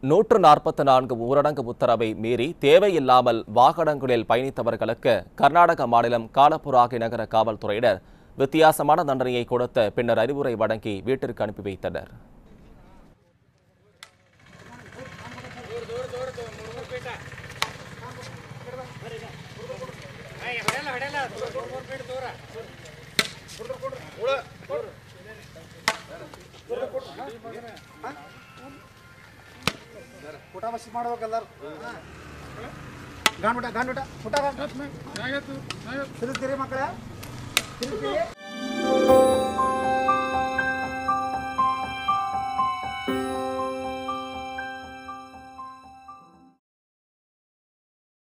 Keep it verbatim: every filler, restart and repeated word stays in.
நூற்று நாற்பத்தி நான்கு ஊரடங்கு உத்தரவை மீறி தேவையில்லாமல் வாகனங்களில் பயணித்தவர்களுக்கு கர்நாடக மாநிலம் காலபுராகி நகர காவல்துறையினர் வித்தியாசமான தண்டனையை கொடுத்த பின்னர் அறிவுரை வழங்கி வீட்டிற்கு அனுப்பி வைத்தனர். ಊಟ ಬಸ್ ಮಾಡ್ಬೇಕಲ್ಲರು ಗಾಂಡ್ ಊಟ ಗಾಂಡ್ ಊಟ ಊಟ ತಿರುಗ್ತೀರಿ ಮಕ್ಕಳ ತಿರುಗ್ತೀರಿ